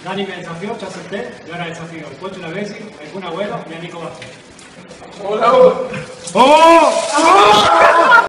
Dani me desafió, yo acepté, y ahora desafío al Pocho Lavezzi, al Kun Agüero y a Nico Vázquez. ¡Hola! ¡Oh! ¡Oh!